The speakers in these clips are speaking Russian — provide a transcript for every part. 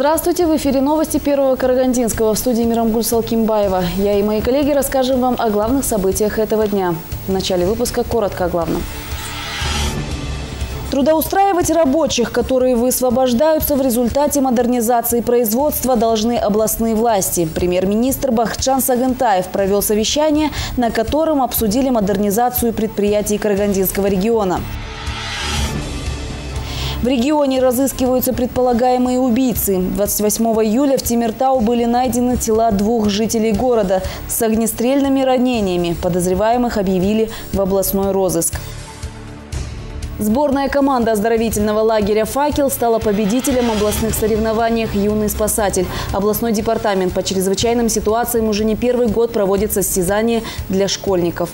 Здравствуйте! В эфире новости Первого Карагандинского. В студии Мирамгуль Салкимбаева. Я и мои коллеги расскажем вам о главных событиях этого дня. В начале выпуска коротко о главном. Трудоустраивать рабочих, которые высвобождаются в результате модернизации производства, должны областные власти. Премьер-министр Бахытжан Сагынтаев провел совещание, на котором обсудили модернизацию предприятий Карагандинского региона. В регионе разыскиваются предполагаемые убийцы. 28 июля в Темиртау были найдены тела 2 жителей города с огнестрельными ранениями. Подозреваемых объявили в областной розыск. Сборная команда оздоровительного лагеря «Факел» стала победителем областных соревнований «Юный спасатель». Областной департамент по чрезвычайным ситуациям уже не первый год проводит состязания для школьников.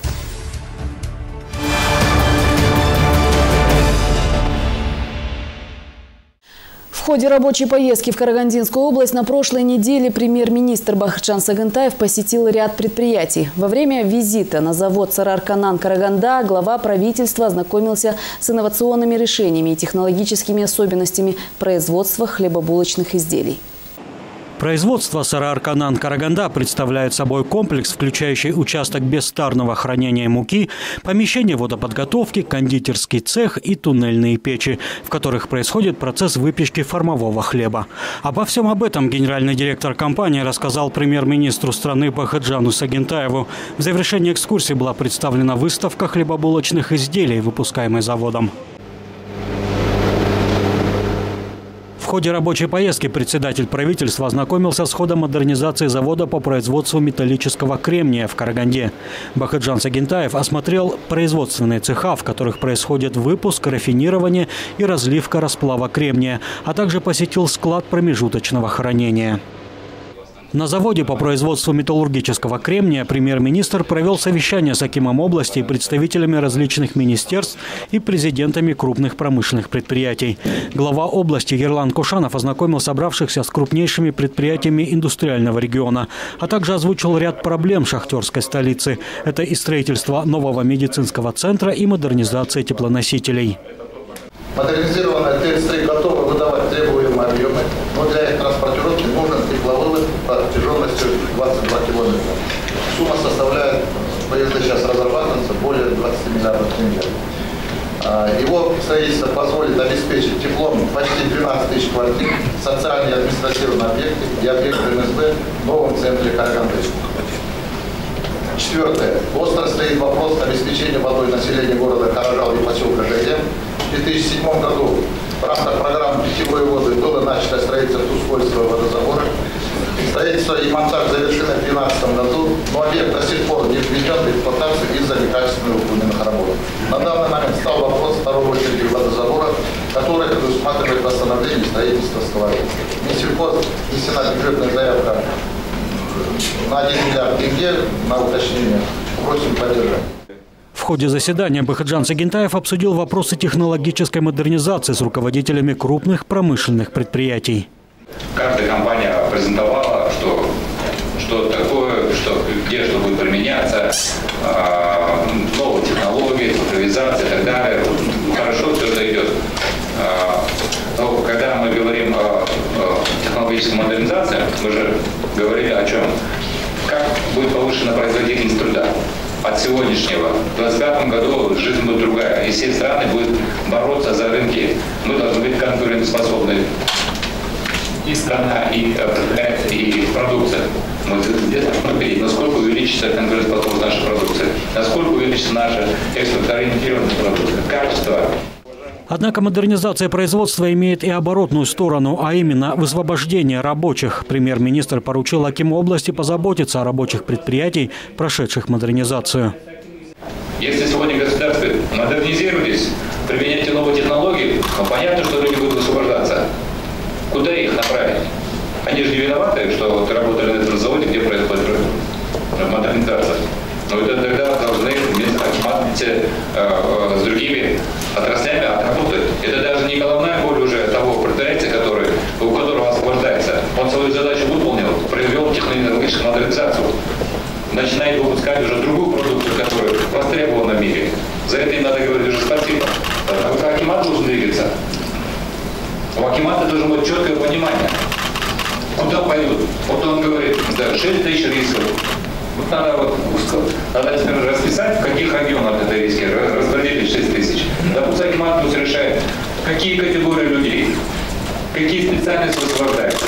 В ходе рабочей поездки в Карагандинскую область на прошлой неделе премьер-министр Бахытжан Сагынтаев посетил ряд предприятий. Во время визита на завод «Сарыарканан» Караганда глава правительства ознакомился с инновационными решениями и технологическими особенностями производства хлебобулочных изделий. Производство «Сарыарканан» Караганда представляет собой комплекс, включающий участок бестарного хранения муки, помещение водоподготовки, кондитерский цех и туннельные печи, в которых происходит процесс выпечки формового хлеба. Обо всем об этом генеральный директор компании рассказал премьер-министру страны Бахытжану Сагынтаеву. В завершении экскурсии была представлена выставка хлебобулочных изделий, выпускаемой заводом. В ходе рабочей поездки председатель правительства ознакомился с ходом модернизации завода по производству металлического кремния в Караганде. Бахытжан Сагынтаев осмотрел производственные цеха, в которых происходит выпуск, рафинирование и разливка расплава кремния, а также посетил склад промежуточного хранения. На заводе по производству металлургического кремния премьер-министр провел совещание с акимом области и представителями различных министерств и президентами крупных промышленных предприятий. Глава области Ерлан Кушанов ознакомил собравшихся с крупнейшими предприятиями индустриального региона, а также озвучил ряд проблем шахтерской столицы. Это и строительство нового медицинского центра, и модернизация теплоносителей. Модернизированная ТЭЦ-3 готова выдавать требуемые объемы, но для их транспортировки нужен тепловывод протяженностью 22 километра. Сумма составляет, поезда сейчас разрабатываются, более 20 миллиардов тенге. Его строительство позволит обеспечить теплом почти 12 тысяч квартир, социальные и административные объекты и объекты МСБ в новом центре Караганды. Четвертое. Остро стоит вопрос обеспечения водой населения города Каражал и поселка Жайдем. В 2007 году в рамках программы «Питьевой воды» было начато строительство Тускольского водозабора. Строительство и монтаж завершены в 2012 году, но объект до сих пор не введен в эксплуатацию из-за некачественных выполненных работ. На данный момент стал вопрос второй очереди водозабора, который предусматривает восстановление строительства скважин. Минсельхоз внесена бюджетная заявка на 1 миллиард тенге на уточнение. Просим поддержать. В ходе заседания Бахытжан Сагынтаев обсудил вопросы технологической модернизации с руководителями крупных промышленных предприятий. Каждая компания презентовала, что такое, где что будет применяться, новые технологии, цифровизация и так далее. Хорошо все это идет. Но когда мы говорим о технологической модернизации, мы же говорили о чем? Как будет повышена производительность труда. От сегодняшнего. В 2025 году жизнь будет другая. И все страны будут бороться за рынки. Мы должны быть конкурентоспособны. И страна, и предприятия, и продукция. Мы здесь должны перейти. Насколько увеличится конкурентоспособность нашей продукции? Насколько увеличится наша экспортоориентированная продукция? Качество. Однако модернизация производства имеет и оборотную сторону, а именно высвобождение рабочих. Премьер-министр поручил акиму области позаботиться о рабочих предприятий, прошедших модернизацию. Если сегодня государство модернизируйтесь, применяйте новые технологии, то понятно, что люди будут высвобождаться. Куда их направить? Они же не виноваты, что работали на этом заводе, где происходит модернизация. Но это тогда должны вместе с другими отраслями отработать. Это даже не головная боль уже того предприятия, у которого освобождается. Он свою задачу выполнил, произвел технологическую модернизацию. Начинает выпускать уже другую продукцию, которая востребована в мире. За это им надо говорить уже спасибо. Акимат должен двигаться. У акимата должно быть четкое понимание, там пойдут. Вот он говорит, да, 6 тысяч рисков. Вот надо теперь расписать, в каких регионах это риски, распределить 6 тысяч. Да пусть Акимат пусть решает, какие категории людей, какие специальности высвобождаются,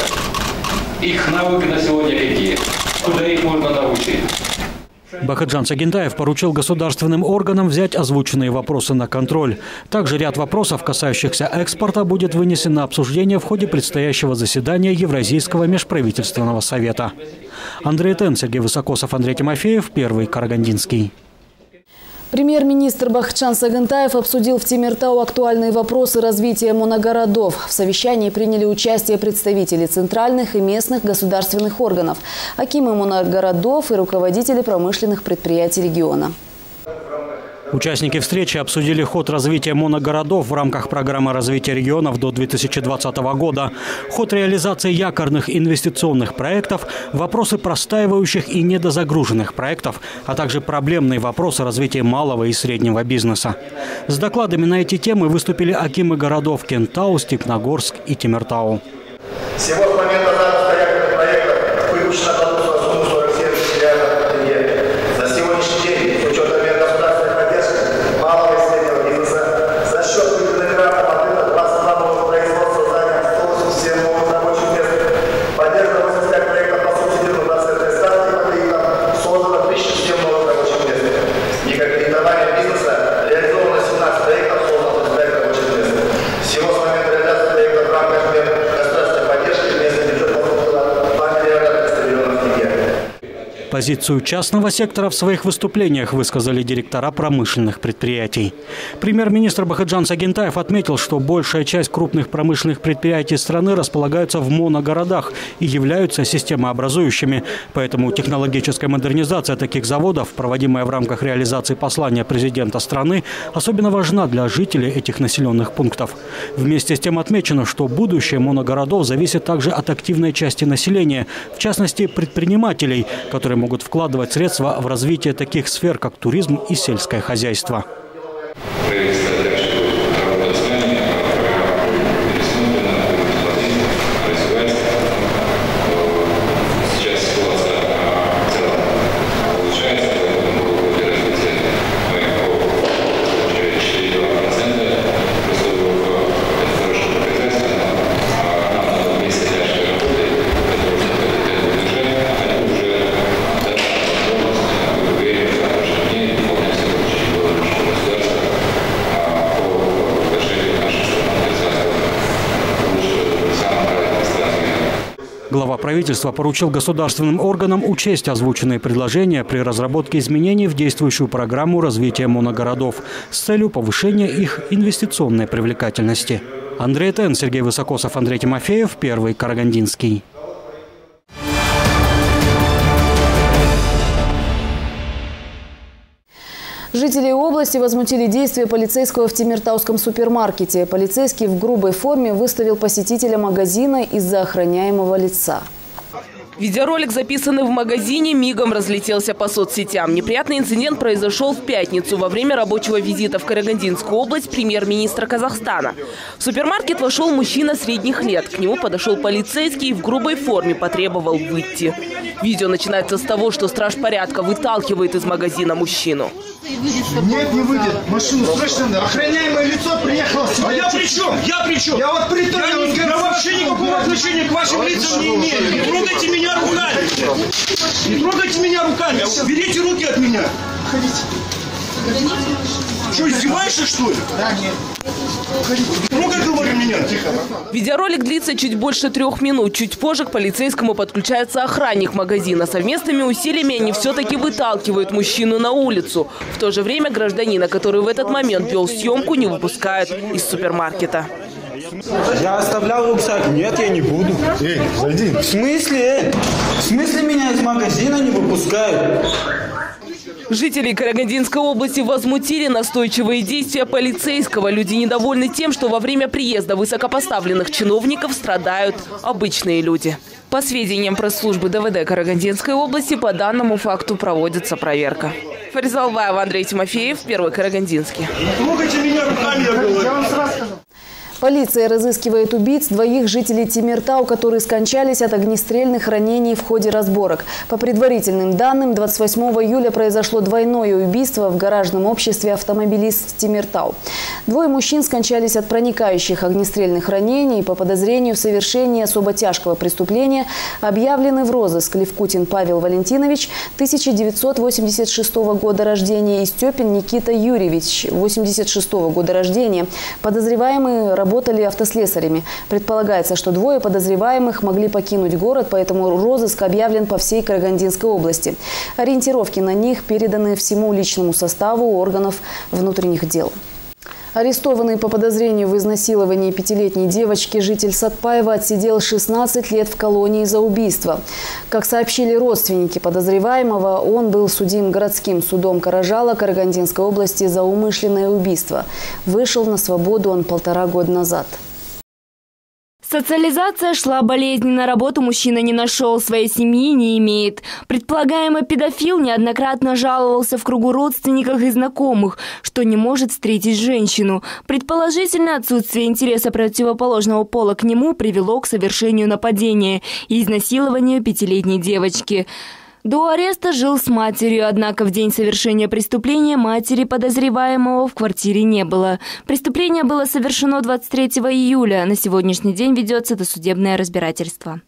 их навыки на сегодня какие, куда их можно научить. Бахытжан Сагентаев поручил государственным органам взять озвученные вопросы на контроль. Также ряд вопросов, касающихся экспорта, будет вынесен на обсуждение в ходе предстоящего заседания Евразийского межправительственного совета. Андрей Тен, Сергей Высокосов, Андрей Тимофеев, Первый Карагандинский. Премьер-министр Бахытжан Сагентаев обсудил в Темиртау актуальные вопросы развития моногородов. В совещании приняли участие представители центральных и местных государственных органов, акимы моногородов и руководители промышленных предприятий региона. Участники встречи обсудили ход развития моногородов в рамках программы развития регионов до 2020 года, ход реализации якорных инвестиционных проектов, вопросы простаивающих и недозагруженных проектов, а также проблемные вопросы развития малого и среднего бизнеса. С докладами на эти темы выступили акимы городов Кентау, Степногорск и Темиртау. Всего с момента запуска якорных проектов выпущено на сумму 47 миллиардов тенге. На сегодняшний день, с учетом мер государственной поддержки малого и среднего бизнеса, за счет выданных грантов открыто 22 новых производства, занят 187 новых рабочих мест, поддержано 85 проектов по субсидированной процентной ставке по кредитам, создано 1007 новых рабочих мест. Микрокредитование бизнеса реализовано 17 проектов, создано 25 рабочих мест. Всего с момента реализации проектов в рамках мер государственной поддержки местный бюджет получил 2 миллиарда 300 миллионов тенге. Позицию частного сектора в своих выступлениях высказали директора промышленных предприятий. Премьер-министр Бахытжан Сагентаев отметил, что большая часть крупных промышленных предприятий страны располагаются в моногородах и являются системообразующими. Поэтому технологическая модернизация таких заводов, проводимая в рамках реализации послания президента страны, особенно важна для жителей этих населенных пунктов. Вместе с тем отмечено, что будущее моногородов зависит также от активной части населения, в частности предпринимателей, которые могут вкладывать средства в развитие таких сфер, как туризм и сельское хозяйство. Глава правительства поручил государственным органам учесть озвученные предложения при разработке изменений в действующую программу развития моногородов с целью повышения их инвестиционной привлекательности. Андрей Тен, Сергей Высокосов, Андрей Тимофеев, Первый Карагандинский. Жители области возмутили действия полицейского в Темиртауском супермаркете. Полицейский в грубой форме выставил посетителя магазина из-за охраняемого лица. Видеоролик, записанный в магазине, мигом разлетелся по соцсетям. Неприятный инцидент произошел в пятницу во время рабочего визита в Карагандинскую область премьер-министра Казахстана. В супермаркет вошел мужчина средних лет. К нему подошел полицейский и в грубой форме потребовал выйти. Видео начинается с того, что страж порядка выталкивает из магазина мужчину. Нет, не выйдет. Машину срочно надо. Охраняемое лицо приехало сюда. А я при чем? Я при чем? Я вот при том, я вообще никакого отношения к вашим лицам не имею. Не трогайте меня руками. Не трогайте меня руками. Берите руки от меня. Ходите. Что, издеваешься, что ли? Да, нет. Трогай, говорю, меня. Тихо. Видеоролик длится чуть больше 3 минут. Чуть позже к полицейскому подключается охранник магазина. Совместными усилиями они все-таки выталкивают мужчину на улицу. В то же время гражданина, который в этот момент вел съемку, не выпускают из супермаркета. Я оставлял рюкзак. Нет, я не буду. Эй, зайди. В смысле? В смысле меня из магазина не выпускают? Жители Карагандинской области возмутили настойчивые действия полицейского. Люди недовольны тем, что во время приезда высокопоставленных чиновников страдают обычные люди. По сведениям пресс-службы ДВД Карагандинской области, по данному факту проводится проверка. Фариза Албаева, Андрей Тимофеев, Первый Карагандинский. Трогайте меня руками, я говорю. Полиция разыскивает убийц двоих жителей Темиртау, которые скончались от огнестрельных ранений в ходе разборок. По предварительным данным, 28 июля произошло двойное убийство в гаражном обществе «Автомобилист» Темиртау. Двое мужчин скончались от проникающих огнестрельных ранений. По подозрению в совершении особо тяжкого преступления объявлены в розыск Левкутин Павел Валентинович, 1986 года рождения, и Степин Никита Юрьевич, 1986 года рождения. Подозреваемые работали автослесарями. Предполагается, что двое подозреваемых могли покинуть город, поэтому розыск объявлен по всей Карагандинской области. Ориентировки на них переданы всему личному составу органов внутренних дел. Арестованный по подозрению в изнасиловании пятилетней девочки житель Сатпаева отсидел 16 лет в колонии за убийство. Как сообщили родственники подозреваемого, он был судим городским судом Каражала Карагандинской области за умышленное убийство. Вышел на свободу он 1,5 года назад. Социализация шла болезненно, работу мужчина не нашел, своей семьи не имеет. Предполагаемый педофил неоднократно жаловался в кругу родственников и знакомых, что не может встретить женщину. Предположительно, отсутствие интереса противоположного пола к нему привело к совершению нападения и изнасилованию пятилетней девочки. До ареста жил с матерью, однако в день совершения преступления матери подозреваемого в квартире не было. Преступление было совершено 23 июля. На сегодняшний день ведется досудебное разбирательство.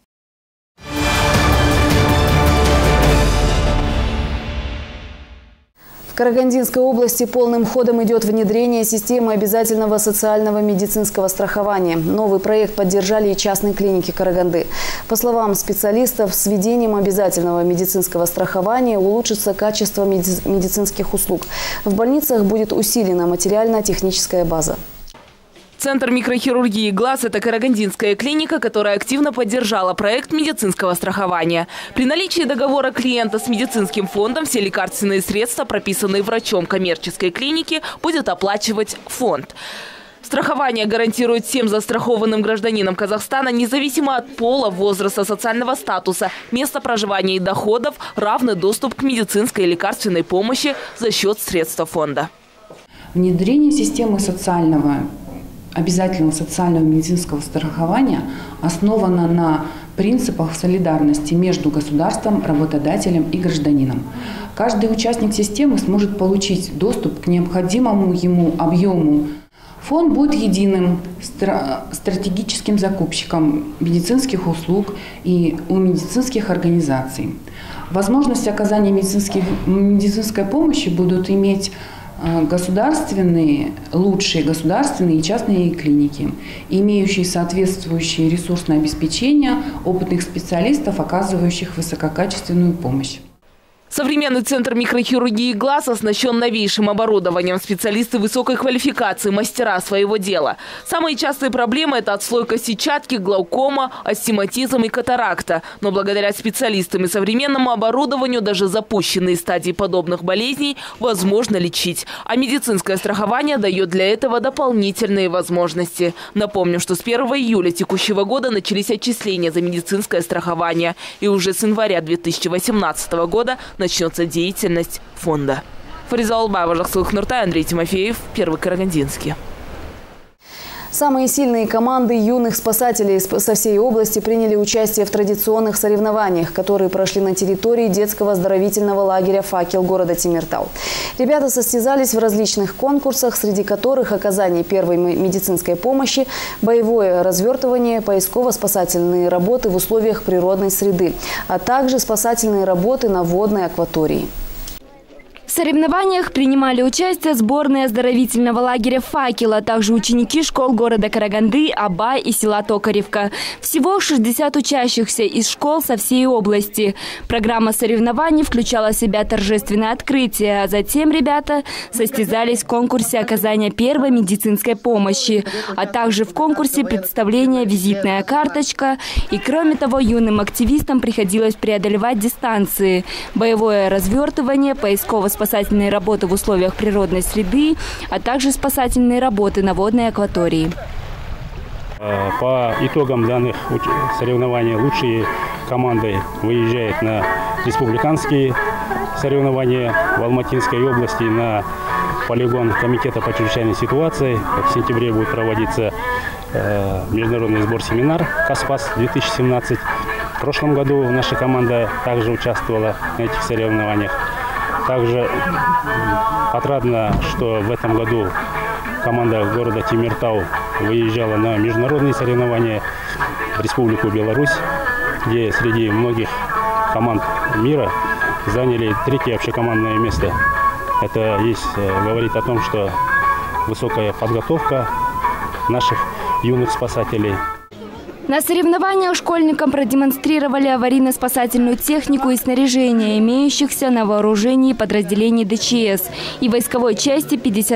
В Карагандинской области полным ходом идет внедрение системы обязательного социального медицинского страхования. Новый проект поддержали и частные клиники Караганды. По словам специалистов, с введением обязательного медицинского страхования улучшится качество медицинских услуг. В больницах будет усилена материально-техническая база. Центр микрохирургии глаз – это карагандинская клиника, которая активно поддержала проект медицинского страхования. При наличии договора клиента с медицинским фондом все лекарственные средства, прописанные врачом коммерческой клиники, будет оплачивать фонд. Страхование гарантирует всем застрахованным гражданинам Казахстана, независимо от пола, возраста, социального статуса, места проживания и доходов, равный доступ к медицинской и лекарственной помощи за счет средств фонда. Внедрение системы обязательного социального медицинского страхования основано на принципах солидарности между государством, работодателем и гражданином. Каждый участник системы сможет получить доступ к необходимому ему объему. Фонд будет единым стратегическим закупщиком медицинских услуг и у медицинских организаций. Возможность оказания медицинской помощи будут иметь лучшие государственные и частные клиники, имеющие соответствующее ресурсное обеспечение опытных специалистов, оказывающих высококачественную помощь. Современный центр микрохирургии глаз оснащен новейшим оборудованием. Специалисты высокой квалификации, мастера своего дела. Самые частые проблемы – это отслойка сетчатки, глаукома, астигматизм и катаракта. Но благодаря специалистам и современному оборудованию даже запущенные стадии подобных болезней возможно лечить. А медицинское страхование дает для этого дополнительные возможности. Напомню, что с 1 июля текущего года начались отчисления за медицинское страхование. И уже с января 2018 года начнется деятельность фонда. Фариза Албаева, Жаксылык Нуртай, Андрей Тимофеев, Первый Карагандинский. Самые сильные команды юных спасателей со всей области приняли участие в традиционных соревнованиях, которые прошли на территории детского оздоровительного лагеря «Факел» города Темиртау. Ребята состязались в различных конкурсах, среди которых оказание первой медицинской помощи, боевое развертывание, поисково-спасательные работы в условиях природной среды, а также спасательные работы на водной акватории. В соревнованиях принимали участие сборные оздоровительного лагеря «Факел», а также ученики школ города Караганды, Абай и села Токаревка. Всего 60 учащихся из школ со всей области. Программа соревнований включала в себя торжественное открытие, а затем ребята состязались в конкурсе оказания первой медицинской помощи, а также в конкурсе представления «Визитная карточка». И кроме того, юным активистам приходилось преодолевать дистанции, боевое развертывание, поисково-спасательные работы в условиях природной среды, а также спасательные работы на водной акватории. По итогам данных соревнований лучшие команды выезжают на республиканские соревнования в Алматинской области, на полигон Комитета по чрезвычайной ситуации. В сентябре будет проводиться международный сбор-семинар «Каспас-2017». В прошлом году наша команда также участвовала на этих соревнованиях. Также отрадно, что в этом году команда города Темиртау выезжала на международные соревнования в Республику Беларусь, где среди многих команд мира заняли 3-е общекомандное место. Это говорит о том, что высокая подготовка наших юных спасателей. На соревнованиях школьникам продемонстрировали аварийно-спасательную технику и снаряжение, имеющихся на вооружении подразделений ДЧС и войсковой части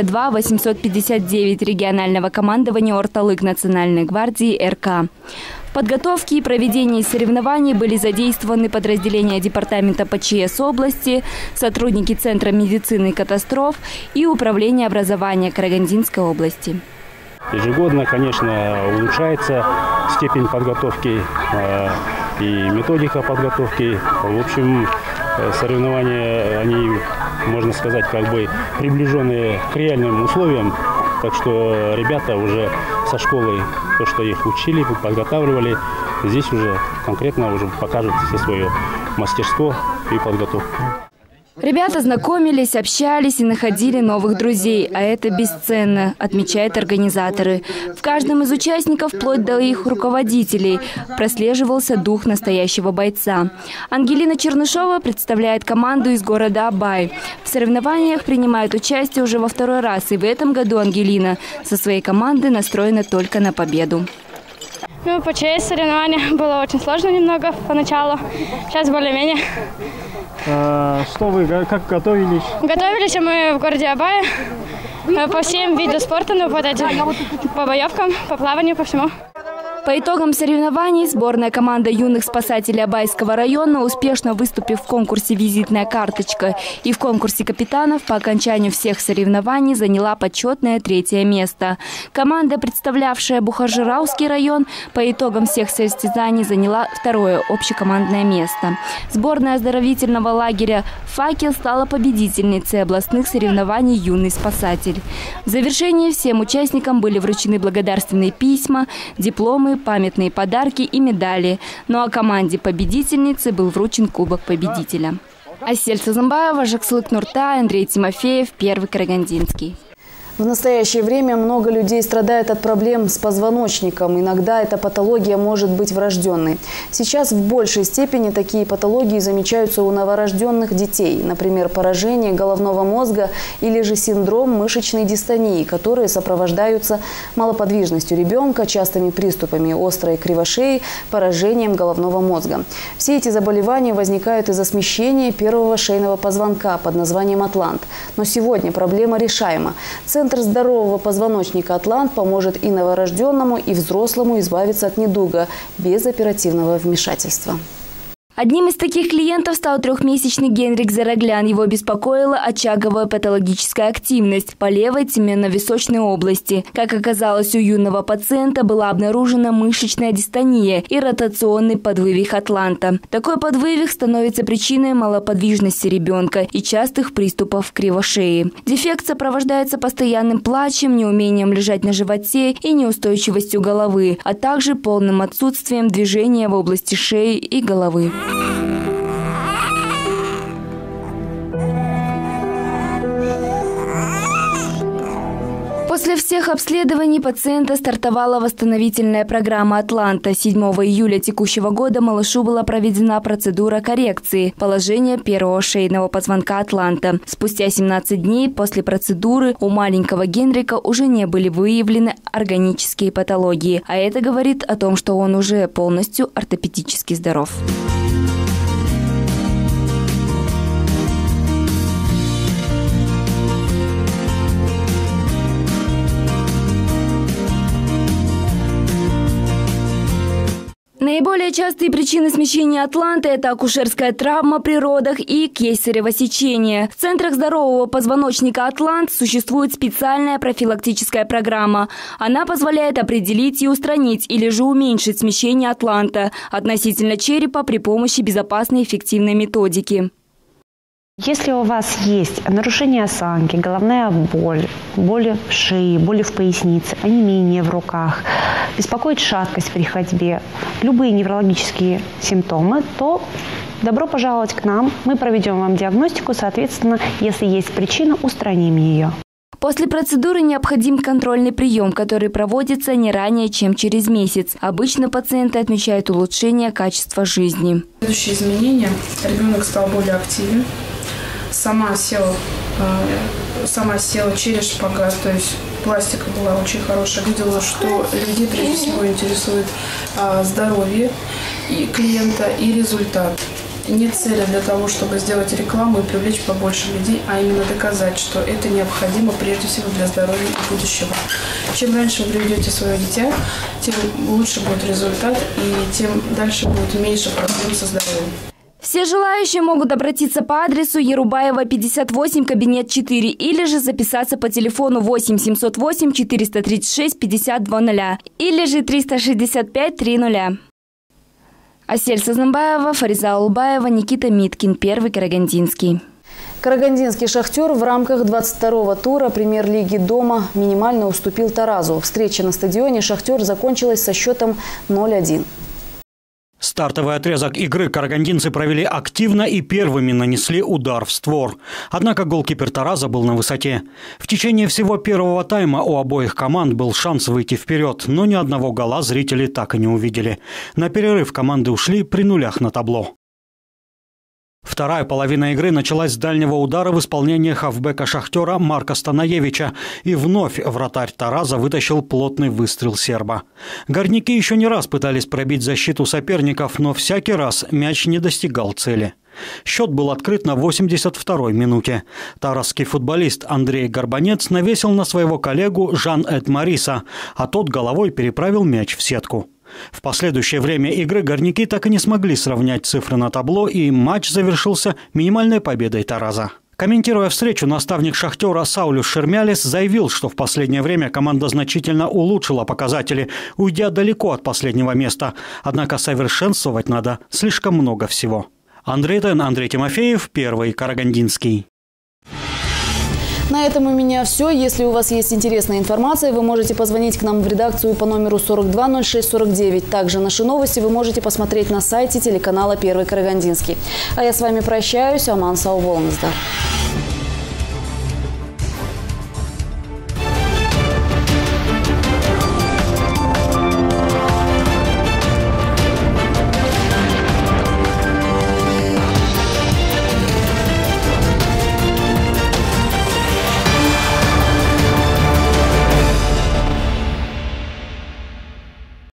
52-859 регионального командования Орталык Национальной гвардии РК. В подготовке и проведении соревнований были задействованы подразделения Департамента ПЧС области, сотрудники Центра медицины и катастроф и Управления образования Карагандинской области. Ежегодно, конечно, улучшается степень подготовки и методика подготовки. В общем, соревнования, они, можно сказать, как бы приближенные к реальным условиям. Так что ребята уже со школы, то, что их учили, подготавливали, здесь уже конкретно уже покажут все свое мастерство и подготовку. Ребята знакомились, общались и находили новых друзей, а это бесценно, отмечают организаторы. В каждом из участников, вплоть до их руководителей, прослеживался дух настоящего бойца. Ангелина Чернышова представляет команду из города Абай. В соревнованиях принимает участие уже во 2-й раз, и в этом году Ангелина со своей командой настроена только на победу. По ЧС соревнования было очень сложно немного поначалу, сейчас более-менее. Что вы, как готовились? Готовились мы в городе Абае по всем видам спорта, по боевкам, по плаванию, по всему. По итогам соревнований сборная команда юных спасателей Абайского района, успешно выступив в конкурсе «Визитная карточка» и в конкурсе капитанов, по окончанию всех соревнований заняла почетное 3-е место. Команда, представлявшая Бухаржирауский район, по итогам всех состязаний заняла 2-е общекомандное место. Сборная оздоровительного лагеря «Факел» стала победительницей областных соревнований «Юный спасатель». В завершении всем участникам были вручены благодарственные письма, дипломы, памятные подарки и медали. Ну а команде победительницы был вручен Кубок победителя. Асель Сазамбаева, Жакслык Нурта, Андрей Тимофеев, Первый Карагандинский. В настоящее время много людей страдает от проблем с позвоночником. Иногда эта патология может быть врожденной. Сейчас в большей степени такие патологии замечаются у новорожденных детей. Например, поражение головного мозга или же синдром мышечной дистонии, которые сопровождаются малоподвижностью ребенка, частыми приступами острой кривошеи, поражением головного мозга. Все эти заболевания возникают из-за смещения первого шейного позвонка под названием атлант. Но сегодня проблема решаема. Центр здорового позвоночника «Атлант» поможет и новорожденному, и взрослому избавиться от недуга без оперативного вмешательства. Одним из таких клиентов стал 3-месячный Генрик Зараглян. Его беспокоила очаговая патологическая активность по левой теменно-височной области. Как оказалось, у юного пациента была обнаружена мышечная дистония и ротационный подвывих атланта. Такой подвывих становится причиной малоподвижности ребенка и частых приступов кривошеи. Дефект сопровождается постоянным плачем, неумением лежать на животе и неустойчивостью головы, а также полным отсутствием движения в области шеи и головы. После всех обследований пациента стартовала восстановительная программа «Атланта». 7 июля текущего года малышу была проведена процедура коррекции положения первого шейного позвонка «Атланта». Спустя 17 дней после процедуры у маленького Генрика уже не были выявлены органические патологии. А это говорит о том, что он уже полностью ортопедически здоров. Наиболее частые причины смещения атланта – это акушерская травма при родах и кесарево сечение. В центрах здорового позвоночника «Атлант» существует специальная профилактическая программа. Она позволяет определить и устранить или же уменьшить смещение атланта относительно черепа при помощи безопасной и эффективной методики. Если у вас есть нарушение осанки, головная боль, боли в шее, боли в пояснице, онемение в руках, беспокоит шаткость при ходьбе, любые неврологические симптомы, то добро пожаловать к нам. Мы проведем вам диагностику, соответственно, если есть причина, устраним ее. После процедуры необходим контрольный прием, который проводится не ранее, чем через месяц. Обычно пациенты отмечают улучшение качества жизни. Следующие изменения. Ребенок стал более активен. Сама села через шпагат, то есть пластика была очень хорошая. Видела, что людей прежде всего интересует здоровье и клиента и результат. Нет цели для того, чтобы сделать рекламу и привлечь побольше людей, а именно доказать, что это необходимо прежде всего для здоровья и будущего. Чем раньше вы приведете свое дитя, тем лучше будет результат и тем дальше будет меньше проблем со здоровьем. Все желающие могут обратиться по адресу Ерубаева, 58, кабинет 4, или же записаться по телефону 8 708 436 5200 или же 365 30. Асель Сазнамбаева, Фариза Улбаева, Никита Миткин, Первый Карагандинский. Карагандинский «Шахтер» в рамках 22-го тура премьер-лиги дома минимально уступил Таразу. Встреча на стадионе «Шахтер» закончилась со счетом 0-1. Стартовый отрезок игры карагандинцы провели активно и первыми нанесли удар в створ. Однако голкипер Тараза был на высоте. В течение всего первого тайма у обоих команд был шанс выйти вперед, но ни одного гола зрители так и не увидели. На перерыв команды ушли при нулях на табло. Вторая половина игры началась с дальнего удара в исполнении хавбека «Шахтера» Марка Станаевича. И вновь вратарь Тараза вытащил плотный выстрел серба. Горняки еще не раз пытались пробить защиту соперников, но всякий раз мяч не достигал цели. Счет был открыт на 82-й минуте. Таразский футболист Андрей Горбанец навесил на своего коллегу Жан-Эд Мариса, а тот головой переправил мяч в сетку. В последующее время игры горняки так и не смогли сравнять цифры на табло, и матч завершился минимальной победой Тараза. Комментируя встречу, наставник «Шахтера» Саулюс Шермялис заявил, что в последнее время команда значительно улучшила показатели, уйдя далеко от последнего места. Однако совершенствовать надо слишком много всего. Андрей Тимофеев, Первый Карагандинский. На этом у меня все. Если у вас есть интересная информация, вы можете позвонить к нам в редакцию по номеру 420649. Также наши новости вы можете посмотреть на сайте телеканала Первый Карагандинский. А я с вами прощаюсь. Аман сау болыңыздар.